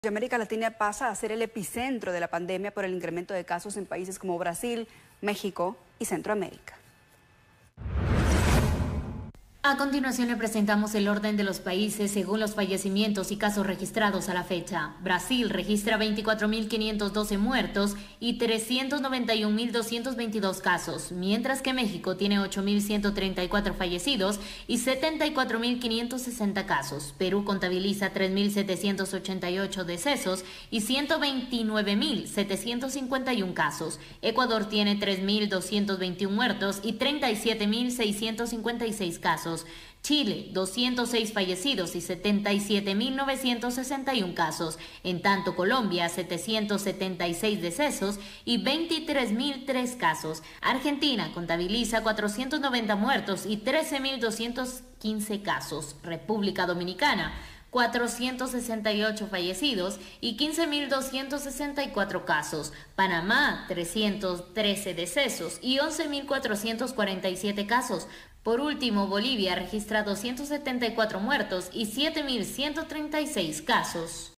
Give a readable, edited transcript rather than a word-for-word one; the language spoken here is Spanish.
América Latina pasa a ser el epicentro de la pandemia por el incremento de casos en países como Brasil, México y Centroamérica. A continuación le presentamos el orden de los países según los fallecimientos y casos registrados a la fecha. Brasil registra 24.512 muertos y 391.222 casos, mientras que México tiene 8.134 fallecidos y 74.560 casos. Perú contabiliza 3.788 decesos y 129.751 casos. Ecuador tiene 3.221 muertos y 37.656 casos. Chile, 206 fallecidos y 77.961 casos. En tanto, Colombia, 776 decesos y 23.003 casos. Argentina contabiliza 490 muertos y 13.215 casos. República Dominicana, 468 fallecidos y 15.264 casos. Panamá, 313 decesos y 11.447 casos. Por último, Bolivia registra 274 muertos y 7.136 casos.